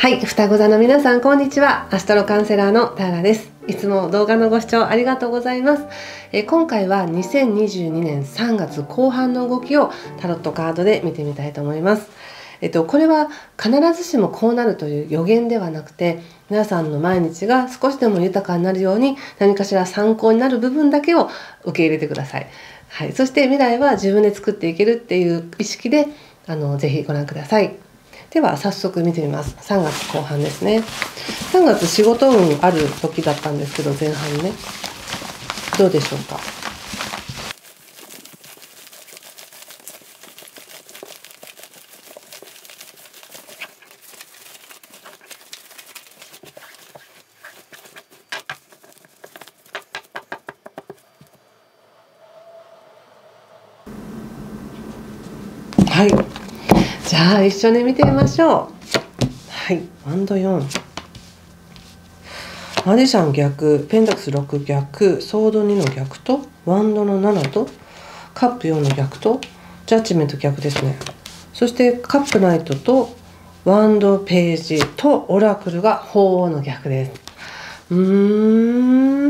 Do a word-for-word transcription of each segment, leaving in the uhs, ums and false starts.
はい、双子座の皆さんこんにちは。アストロカウンセラーのターラです。いつも動画のご視聴ありがとうございます。えー、今回はにせんにじゅうにねんさんがつこう半の動きをタロットカードで見てみたいと思います。えっと、これは必ずしもこうなるという予言ではなくて、皆さんの毎日が少しでも豊かになるように何かしら参考になる部分だけを受け入れてください。はい、そして未来は自分で作っていけるっていう意識であのぜひご覧ください。では早速見てみます。さんがつこう半ですね。さんがつ仕事運ある時だったんですけど、前半ね、どうでしょうか。はい、じゃあ一緒に見てみましょう。はい、ワンドよん、マジシャン逆、ペンタクスろく逆、ソードにの逆とワンドのななとカップよんの逆とジャッジメント逆ですね。そしてカップナイトとワンドページとオラクルが鳳凰の逆です。うーん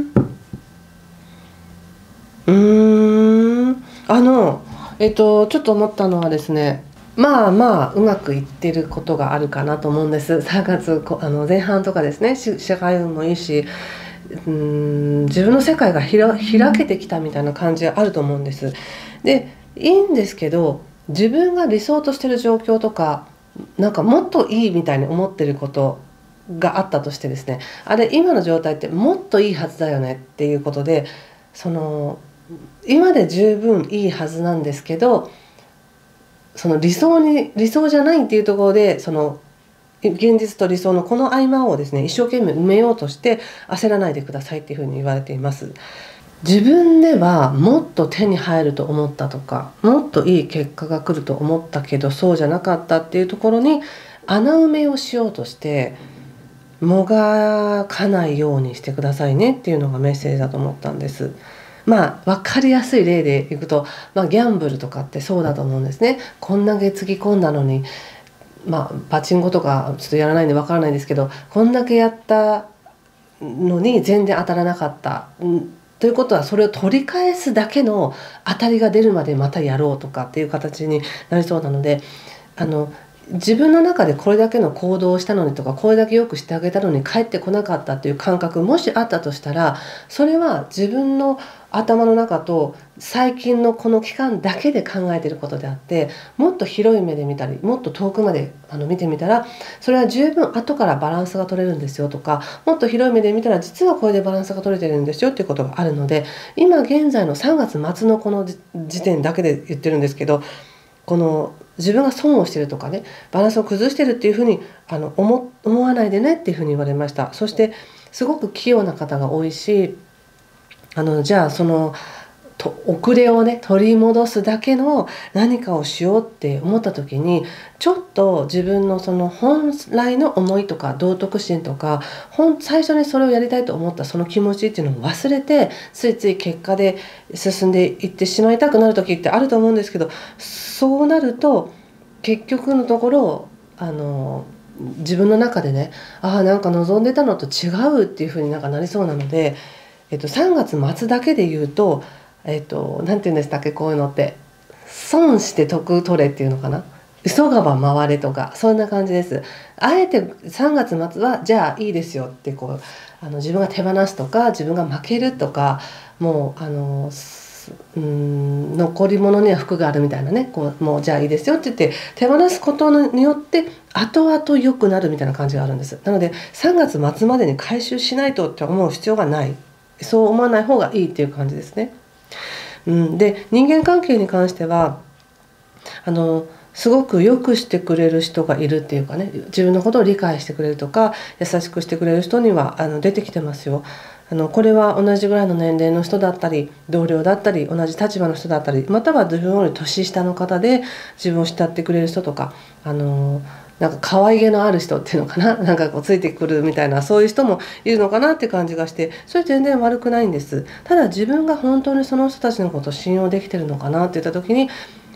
うーんあのえっとちょっと思ったのはですね、まあまあうまくいってることがあるかなと思うんです。さんがつこあの前半とかですね、し社会運もいいし、うーん自分の世界がひら開けてきたみたいな感じがあると思うんです。でいいんですけど、自分が理想としてる状況とか、なんかもっといいみたいに思ってることがあったとしてですね、あれ今の状態ってもっといいはずだよねっていうことで、その今で十分いいはずなんですけど、その理想に理想じゃないっていうところで、その現実と理想のこの合間をですね、一生懸命埋めようとして焦らないでくださいっていうふうに言われています。自分ではもっと手に入ると思ったとか、もっといい結果が来ると思ったけどそうじゃなかったっていうところに穴埋めをしようとしてもがかないようにしてくださいねっていうのがメッセージだと思ったんです。まあ分かりやすい例でいくと、まあ、ギャンブルとかってそうだと思うんですね。こんだけつぎ込んだのに、まあパチンコとかちょっとやらないんで分からないんですけど、こんだけやったのに全然当たらなかった。んということはそれを取り返すだけの当たりが出るまでまたやろうとかっていう形になりそうなので、あの自分の中でこれだけの行動をしたのにとか、これだけよくしてあげたのに帰ってこなかったっていう感覚もしあったとしたら、それは自分の頭の中と最近のこの期間だけで考えていることであって、もっと広い目で見たりもっと遠くまであの見てみたら、それは十分後からバランスが取れるんですよとか、もっと広い目で見たら実はこれでバランスが取れてるんですよっていうことがあるので、今現在のさんがつ末のこの時点だけで言ってるんですけど、この自分が損をしてるとかね、バランスを崩してるっていうふうにあの 思, 思わないでねっていうふうに言われました。そしてすごく器用な方が多いし、あのじゃあそのと遅れをね取り戻すだけの何かをしようって思った時に、ちょっと自分のその本来の思いとか道徳心とか、本最初にそれをやりたいと思ったその気持ちっていうのを忘れて、ついつい結果で進んでいってしまいたくなる時ってあると思うんですけど、そうなると結局のところあの自分の中でね、ああなんか望んでたのと違うっていう風になんかなりそうなので、えっと、さんがつ末だけで言うと、えっと、なんて言うんでしたっけ、こういうのって、損して得取れっていうのかな、急がば回れとか、そんな感じです。あえてさんがつ末はじゃあいいですよってこうあの自分が手放すとか、自分が負けるとか、もうあのうーん残り物には福があるみたいなね、こうもうじゃあいいですよって言って手放すことによって後々良くなるみたいな感じがあるんです。なのでさんがつ末までに回収しないとって思う必要がない、そう思わない方がいいっていう感じですね。うん、で人間関係に関してはあのすごくよくしてくれる人がいるっていうかね、自分のことを理解してくれるとか優しくしてくれる人にはあの出てきてますよ。あのこれは同じぐらいの年齢の人だったり、同僚だったり、同じ立場の人だったり、または自分より年下の方で自分を慕ってくれる人とか、あのなんか可愛げのある人っていうのかな、なんかこうついてくるみたいな、そういう人もいるのかなって感じがして、それ全然悪くないんです。ただ自分が本当にその人たちのことを信用できてるのかなって言った時に、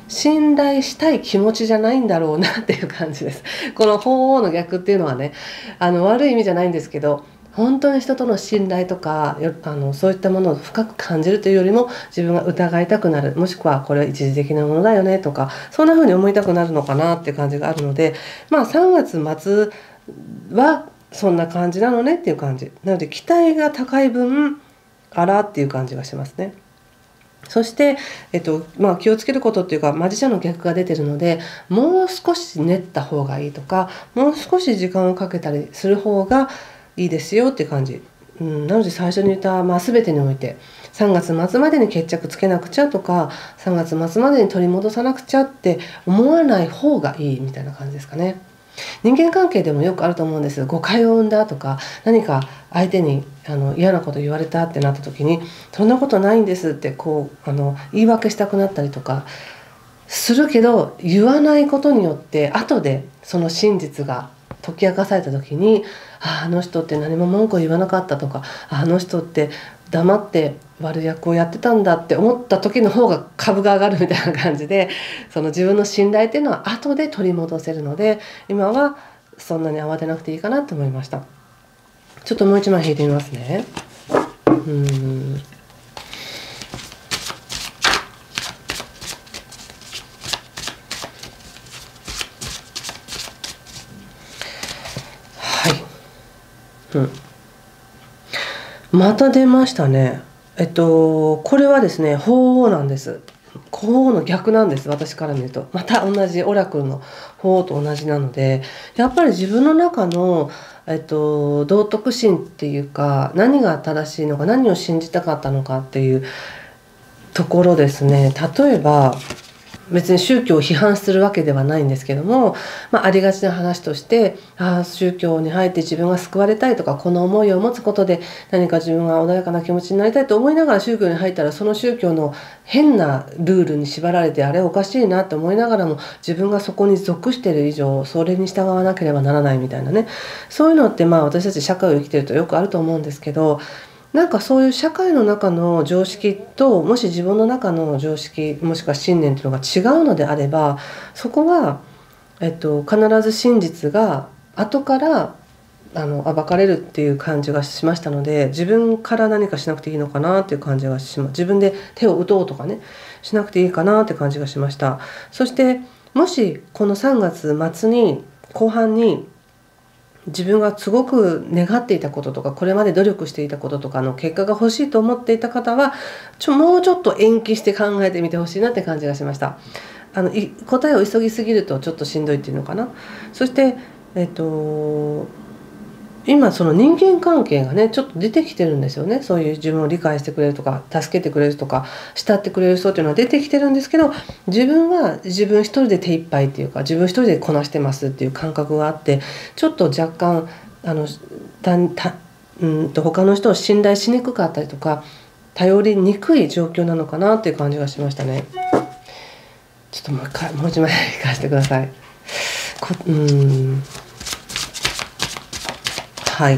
信頼したい気持ちじゃないんだろうなっていう感じです。この鳳凰の逆っていうのはね、あの悪い意味じゃないんですけど、本当に人との信頼とかよあのそういったものを深く感じるというよりも、自分が疑いたくなる、もしくはこれは一時的なものだよねとか、そんな風に思いたくなるのかなっていう感じがあるので、まあさんがつ末はそんな感じなのねっていう感じなので、期待が高い分あらっていう感じがしますね。そして、えっとまあ、気をつけることっていうか、マジシャンの逆が出てるので、もう少し練った方がいいとか、もう少し時間をかけたりする方がいいですよっていう感じ、うん、なので最初に言った、まあ、全てにおいてさんがつ末までに決着つけなくちゃとか、さんがつ末までに取り戻さなくちゃって思わない方がいいみたいな感じですかね。人間関係でもよくあると思うんです。誤解を生んだとか、何か相手にあの嫌なこと言われたってなった時に、そんなことないんですってこうあの言い訳したくなったりとかするけど、言わないことによって後でその真実が解き明かされた時に、ああの人って何も文句を言わなかったとか、あの人って黙って悪役をやってたんだって思った時の方が株が上がるみたいな感じで、その自分の信頼っていうのは後で取り戻せるので、今はそんなに慌てなくていいかなと思いました。ちょっともう一枚引いてみますね。うーんはい、うん、また出ましたね。えっとこれはですね、鳳凰なんです。鳳凰の逆なんです。私から見るとまた同じオラクルの鳳凰と同じなので、やっぱり自分の中の、えっと、道徳心っていうか、何が正しいのか、何を信じたかったのかっていうところですね。例えば別に宗教を批判するわけではないんですけども、まあ、ありがちな話として、ああ宗教に入って自分が救われたいとか、この思いを持つことで何か自分が穏やかな気持ちになりたいと思いながら宗教に入ったら、その宗教の変なルールに縛られて、あれおかしいなって思いながらも、自分がそこに属している以上それに従わなければならないみたいなね、そういうのってまあ私たち社会を生きてるとよくあると思うんですけど、なんかそういう社会の中の常識と、もし自分の中の常識もしくは信念というのが違うのであれば、そこは、えっと、必ず真実が後からあの暴かれるっていう感じがしましたので、自分から何かしなくていいのかなっていう感じがします。自分で手を打とうとかね、しなくていいかなって感じがしました。そしてもしこのさんがつ末に後半に自分がすごく願っていたこととか、これまで努力していたこととかの結果が欲しいと思っていた方は、ちょもうちょっと延期して考えてみてほしいなって感じがしました。あのい答えを急ぎすぎるとちょっとしんどいっていうのかな。そして、えっと、今その人間関係がねちょっと出てきてるんですよね。そういう自分を理解してくれるとか、助けてくれるとか、慕ってくれる人っていうのは出てきてるんですけど、自分は自分一人で手一杯っていうか、自分一人でこなしてますっていう感覚があって、ちょっと若干あのたたうんと他の人を信頼しにくかったりとか、頼りにくい状況なのかなっていう感じがしましたね。ちょっともう一回もう一枚聞かせてください。こうんはい、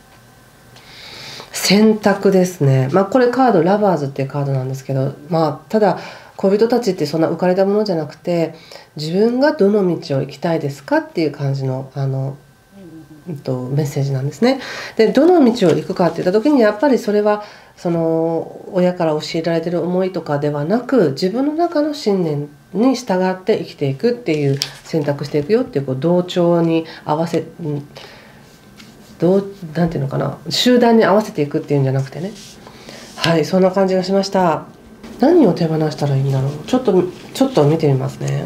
選択ですね。まあこれカードラバーズっていうカードなんですけど、まあただ恋人たちってそんな浮かれたものじゃなくて、自分がどの道を行きたいですかっていう感じのあの、うんと、メッセージなんですね。でどの道を行くかっていった時に、やっぱりそれはその親から教えられてる思いとかではなく、自分の中の信念に従って生きていくっていう、選択していくよっていう、こう同調に合わせ、うんどうなんていうのかな、集団に合わせていくっていうんじゃなくてね、はい、そんな感じがしました。何を手放したらいいんだろう。ちょっとちょっと見てみますね。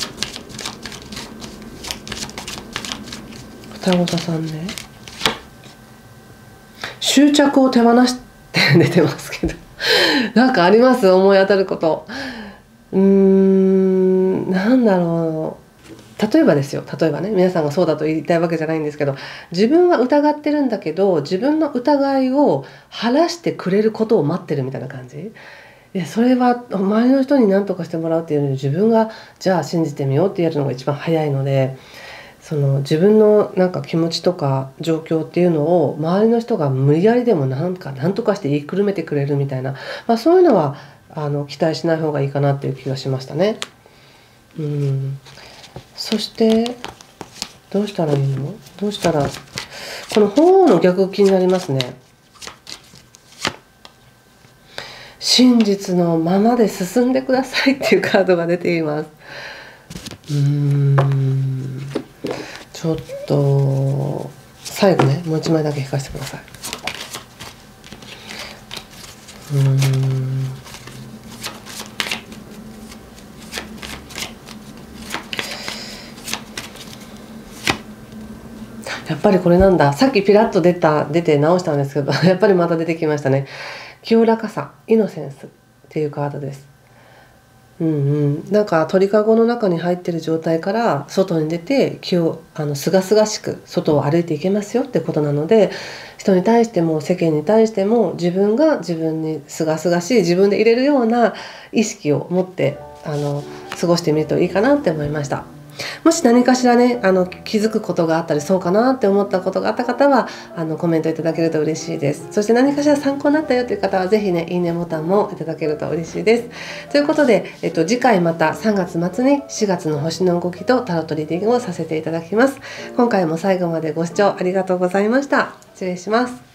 双子座さんね、執着を手放して出てますけどなんかあります？思い当たること。うーんなんだろう。例えばですよ、例えばね、皆さんがそうだと言いたいわけじゃないんですけど、自分は疑ってるんだけど、自分の疑いを晴らしてくれることを待ってるみたいな感じ。いやそれは周りの人に何とかしてもらうっていうより、自分がじゃあ信じてみようってやるのが一番早いので、その自分のなんか気持ちとか状況っていうのを周りの人が無理やりでもなんか何とかして言いくるめてくれるみたいな、まあ、そういうのはあの期待しない方がいいかなっていう気がしましたね。 うん、そしてどうしたらいいの？どうしたら、この鳳凰の逆気になりますね。真実のままで進んでくださいっていうカードが出ています。うーん、ちょっと最後ね、もう一枚だけ引かせてください。うーん、やっぱりこれなんだ。さっきピラッと出た出て直したんですけどやっぱりまた出てきましたね。清らかさ、イノセンスっていうカードです。うんうん、なんか鳥かごの中に入ってる状態から外に出て清あの清々しく外を歩いていけますよってことなので、人に対しても世間に対しても自分が自分に清々しい自分でいれるような意識を持ってあの過ごしてみるといいかなって思いました。もし何かしらねあの気づくことがあったり、そうかなって思ったことがあった方はあのコメントいただけると嬉しいです。そして何かしら参考になったよという方はぜひねいいねボタンもいただけると嬉しいです。ということで、えっと、次回またさんがつ末にしがつの星の動きとタロットリーディングをさせていただきます。今回も最後までご視聴ありがとうございました。失礼します。